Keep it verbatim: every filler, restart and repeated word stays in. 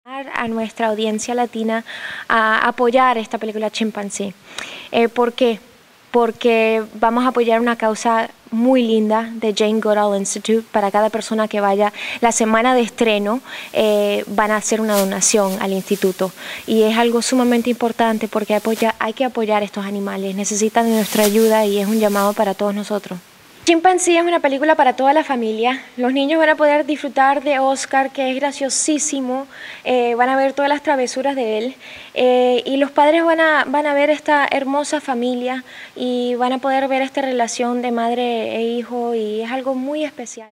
A nuestra audiencia latina a apoyar esta película Chimpancé. Eh, ¿Por qué? Porque vamos a apoyar una causa muy linda de Jane Goodall Institute. Para cada persona que vaya la semana de estreno eh, van a hacer una donación al instituto, y es algo sumamente importante porque apoya, hay que apoyar a estos animales, necesitan de nuestra ayuda y es un llamado para todos nosotros. Chimpancé es una película para toda la familia. Los niños van a poder disfrutar de Oscar, que es graciosísimo, eh, van a ver todas las travesuras de él, eh, y los padres van a, van a ver esta hermosa familia y van a poder ver esta relación de madre e hijo, y es algo muy especial.